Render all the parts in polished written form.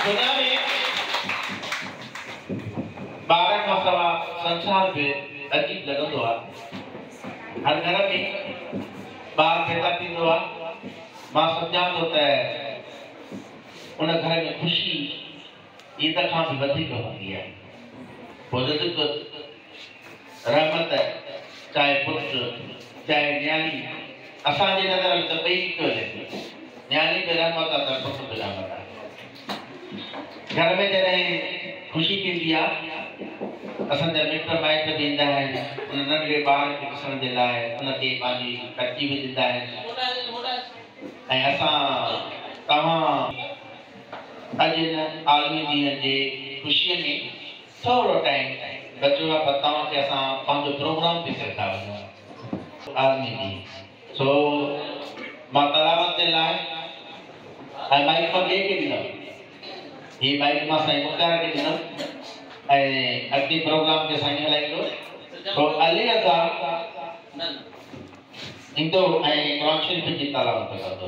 दुनिया में 12 खां सवा संसार पे अजीब लगंदो आहे। हर घर में ॿार पैदा थींदो आहे, मां सम्झां थो त उन घर में ख़ुशी ईद खां बि वधीक हूंदी आहे। बुज़ुर्ग रहमत चाहे पुत्र चाहे न्याणी, असांजे नज़र में त ॿई पियो हले, न्याणी बि रहमत आहे त पुत्र बि रहमत आहे। घर में जॾहिं ख़ुशी थींदी आहे, असांजा मिट माइट बि ईंदा आहिनि उन नंढड़े ॿार खे ॾिसण जे लाइ, उनखे पंहिंजी कची बि ॾींदा आहिनि। ऐं असां तव्हां अॼु हिन आलमी ॾींहं जे ख़ुशीअ में थोरो टाइम बचो आहे, पर तव्हांखे असां पंहिंजो प्रोग्राम बि करे था वञूं आलमी ॾींहुं। सो मां तलावत जे लाइ ऐं माइक मां ॿिए खे ॾींदुमि, हीअ माइक मां साईं मुख़्तार खे ॾींदुमि ऐं अॻिते प्रोग्राम खे साईं हलाईंदो। तो अली रज़ा ईंदो ऐं क़ुरान शरीफ़ जी तलावत कंदो।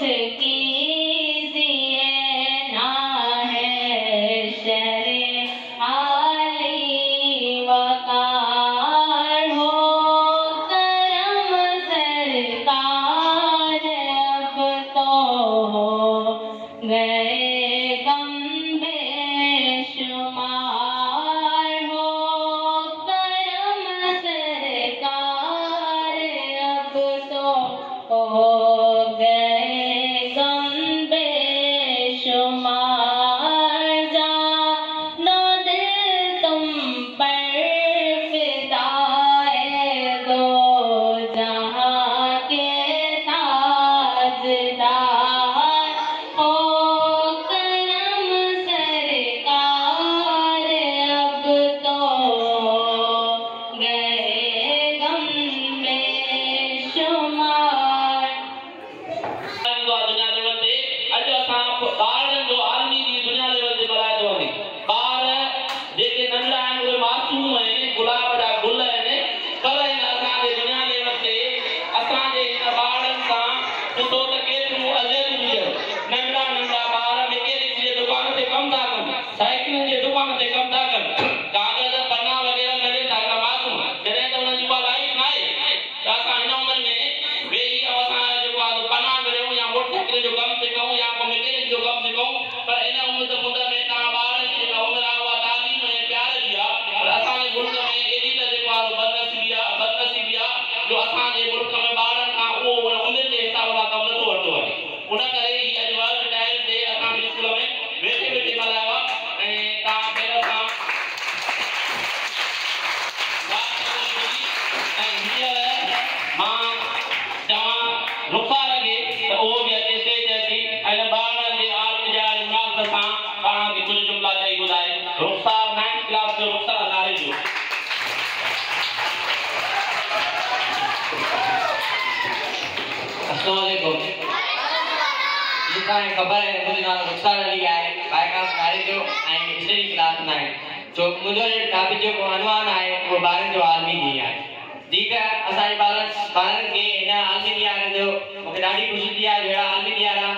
खबर है मुझे नाला रुखसार अली आहे बायकास कारे जो ऐं हिस्ट्री क्लास में आहे जो मुझे टॉपिक जो अनुमान आहे वो ॿारनि जो आलमी ॾींहुं आहे ठीक है असांजे ॿारनि खे हिन आलमी ॾींहुं जो मूंखे ॾाढी ख़ुशी थी आहे जहिड़ा आलमी ॾींहुं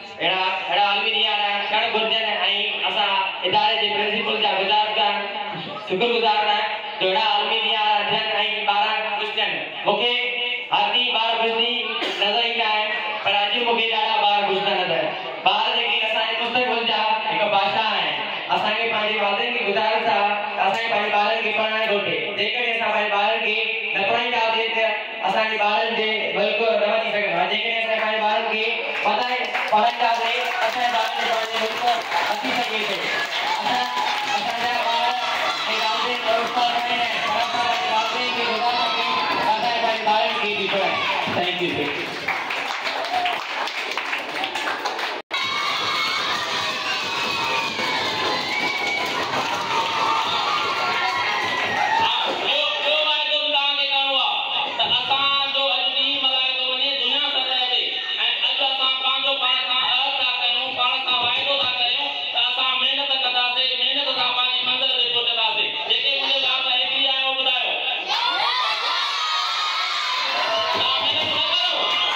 अहिड़ा आलमी ॾींहुं थियणु घुरिजनि ऐं असां इदारे जे प्रिंसिपल जा शुक्रगुज़ार आहियूं जो अहिड़ा आलमी ॾींहुं थियनि ऐं ॿार ख़ुशि थियनि मूंखे हर ॾींहुं ॿार ख़ुशी नज़र ईंदा आहिनि पर अॼु मूंखे ॾाढा ॿार ख़ुशि था नज़र ॿार जेके असांजे मुस्तक़बिल जा हिकु बादशाह आहिनि असांखे पंहिंजे वालिदनि खे गुज़ारिश आहे त असांखे पंहिंजे ॿारनि खे पढ़ाइणु घुरिजे जेकॾहिं असां पंहिंजे ॿारनि खे न पढ़ाईंदासीं त असांजे ॿारनि जे मुल्क न वधी सघंदो आहे जेकॾहिं असां पंहिंजे ॿारनि खे पढ़ाईंदासीं असांजे ॿारनि खे पंहिंजे मुल्क अची सघे थो असांजा ॿार ऐं वालिदनि खे उस्ताद आहिनि पर असां पंहिंजे वालिदनि खे गुज़ारिश कयूं त असांजे पंहिंजे ॿारनि खे बि पढ़ायूं थैंक यू मेहनत न करो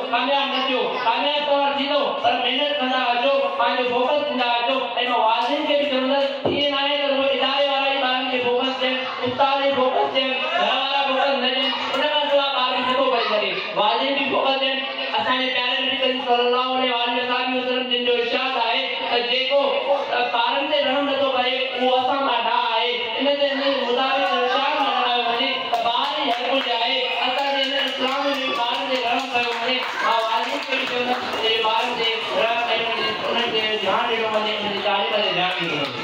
कामयाब न थियो कामयाब तौर थींदो पर मेहनत कंदा अचो पंहिंजो फोकस कंदा अचो ऐं वालिदिन खे बि चवंदसि ईअं न आहे त रुॻो इदारे वारा ई ॿारनि खे फोकस ॾियनि उस्ताद ई फोकस ॾियनि घर वारा फोकस न ॾियनि उन खां सवाइ ॿार खे नथो करे सघे वालिदिन बि फोकस ॾियनि असांजे प्यारे नबी करीम सल्लल्लाहु अलैहि वसल्लम जिन जो इरशाद आहे त जेको ॿारनि ते रहम नथो करे उहो असां मां ॾा आहे इन जे मुताबिक़ इरशाद लॻायो वञे त ॿार ई हर कुझु आहे असांजे हिन इस्लाम में ॿारनि ते रहम कयो वञे मां वालिदिन खे बि चवंदसि ॿारनि ते रहम कयो वञे उन्हनि ते ध्यानु ॾिनो वञे उन्हनि जी तारीफ़ ते ध्यानु ॾिनो वञे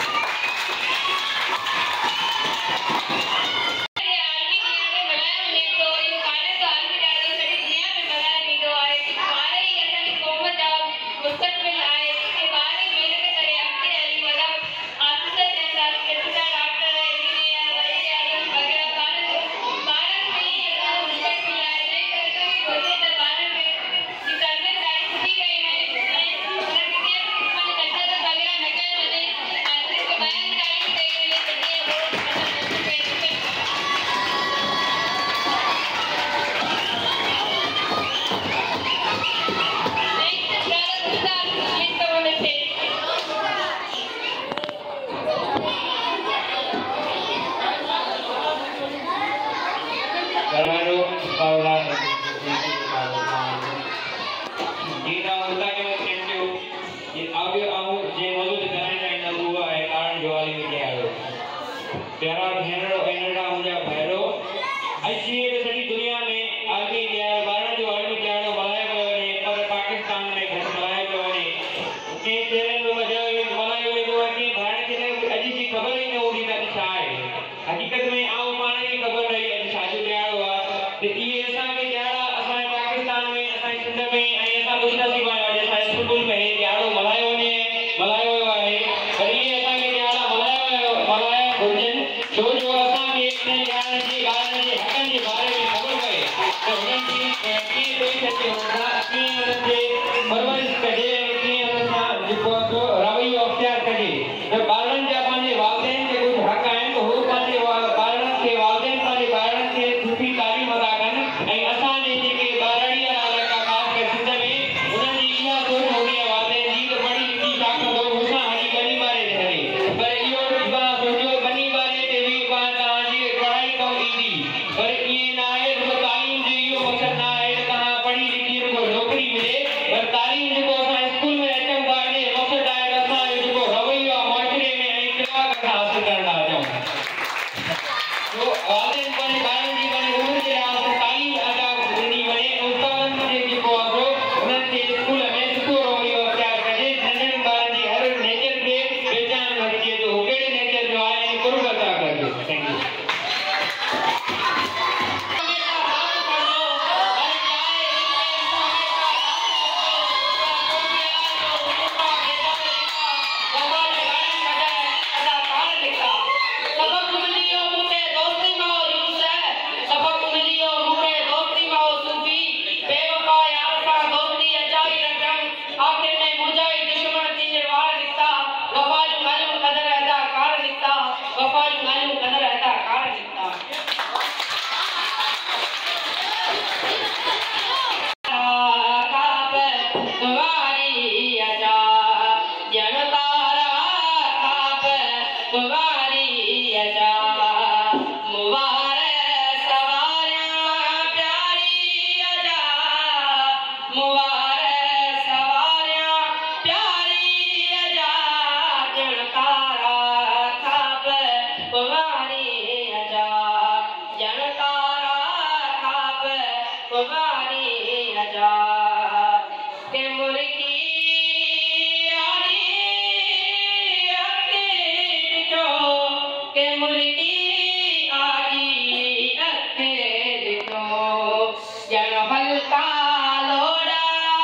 Jangan lupa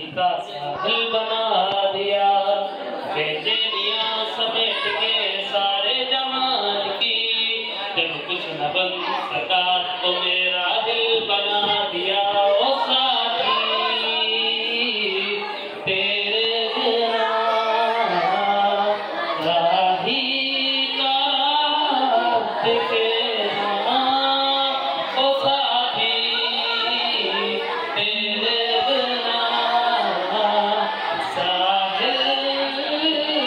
का साहिल बना दिया। बेचैनियां समेट के सारे जहान की, जब कुछ न बन सका तो मेरा दिल बना दिया। ओ साथी तेरे बिना राही का दिखे ना। ओ साथी तेरे बिना साहिल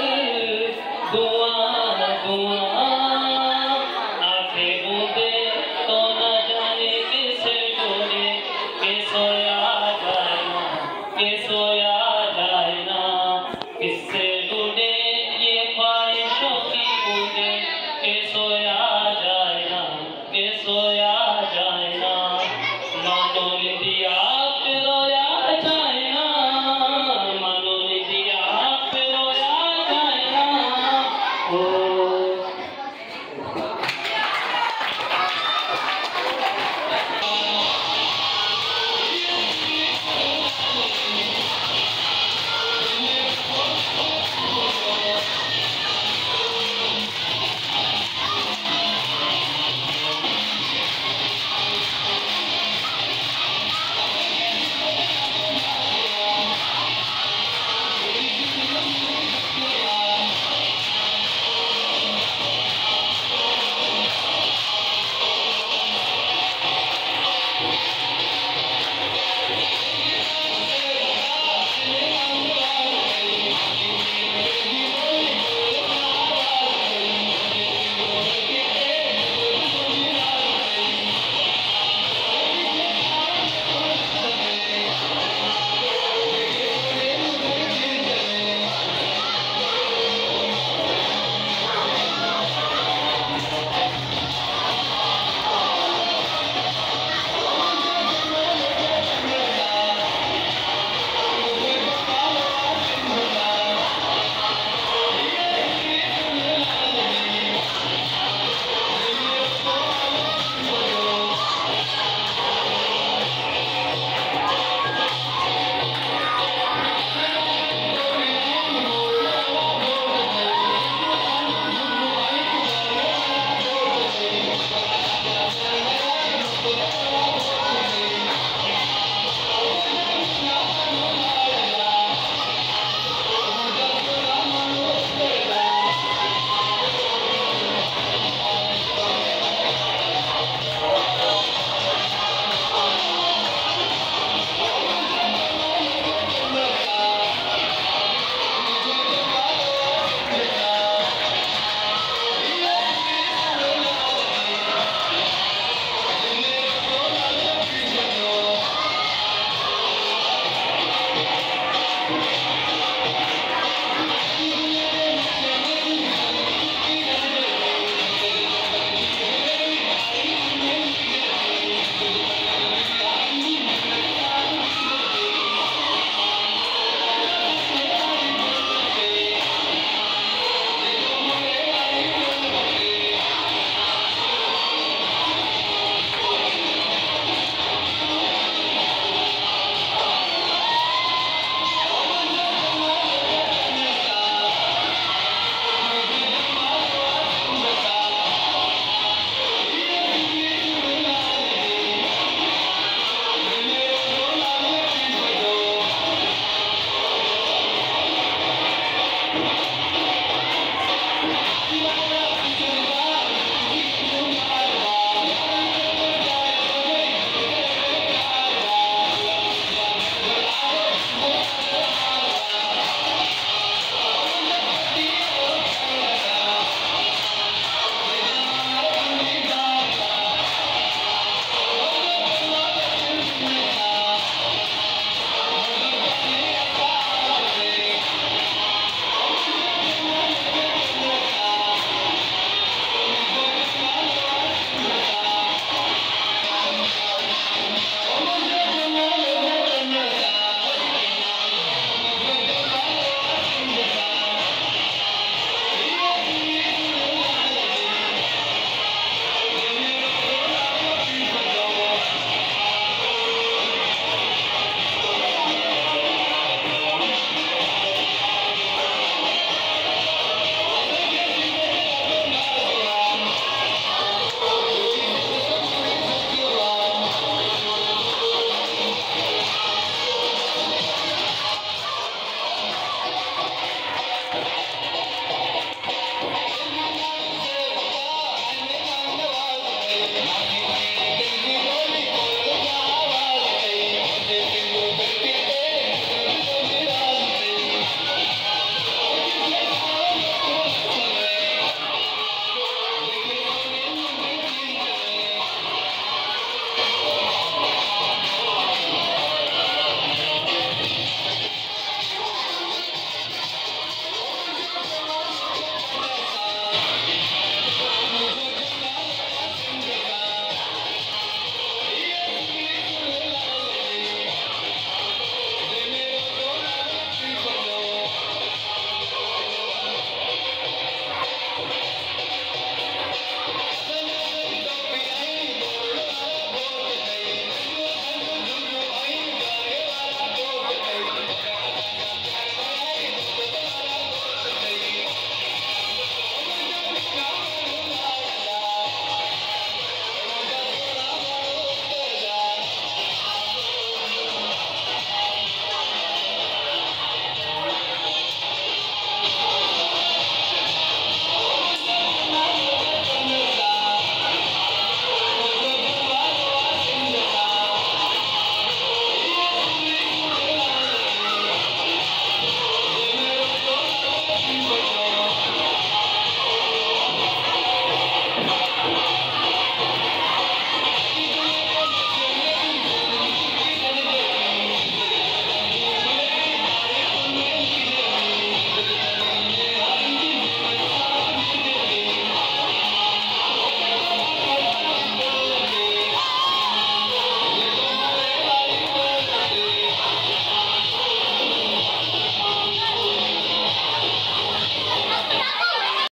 दुआ दुआ। आंखें बूंदे तो न जाने किसे ढूंढे, के सोया जाए, के सोया